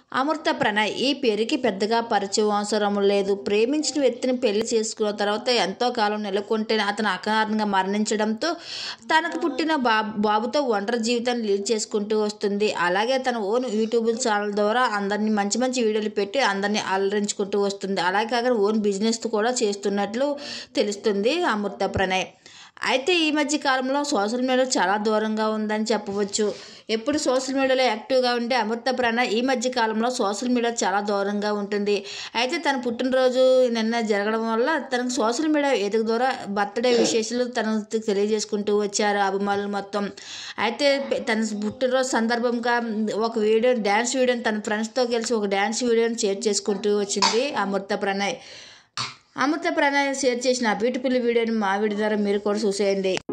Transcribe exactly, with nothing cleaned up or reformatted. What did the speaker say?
అమృత ప్రణయ్ ఈ పేరుకి పెద్దగా పరిచయం అవసరం లేదు. ప్రేమించిన వ్యక్తిని పెళ్లి చేసుకున్న తర్వాత ఎంతో కాలం నెలకొంటే అతను అకారణంగా మరణించడంతో తనకు పుట్టిన బాబు బాబుతో ఒంటరి జీవితాన్ని లీడ్ చేసుకుంటూ వస్తుంది. అలాగే తన ఓన్ యూట్యూబ్ ఛానల్ ద్వారా అందరినీ మంచి మంచి వీడియోలు పెట్టి అందరినీ అలరించుకుంటూ వస్తుంది. అలాగే కాక ఓన్ బిజినెస్ కూడా చేస్తున్నట్లు తెలుస్తుంది అమృత ప్రణయ్. అయితే ఈ మధ్య కాలంలో సోషల్ మీడియా చాలా దూరంగా ఉందని చెప్పవచ్చు. ఎప్పుడు సోషల్ మీడియాలో యాక్టివ్గా ఉంటే అమృత ప్రణయ్ ఈ మధ్య కాలంలో సోషల్ మీడియా చాలా దూరంగా ఉంటుంది. అయితే తన పుట్టినరోజు నిన్న జరగడం వల్ల తనకు సోషల్ మీడియా వేదిక ద్వారా బర్త్డే విశేషాలు తనకు తెలియజేసుకుంటూ వచ్చారు అభిమానులు మొత్తం. అయితే తన పుట్టినరోజు సందర్భంగా ఒక వీడియో డ్యాన్స్ వీడియోని తన ఫ్రెండ్స్తో కలిసి ఒక డ్యాన్స్ వీడియోని షేర్ చేసుకుంటూ వచ్చింది అమృత ప్రణయ్. అమృత ప్రణయ్ షేర్ చేసిన బ్యూటిఫుల్ వీడియోని మా వీడియో ద్వారా మీరు కూడా చూసేయండి.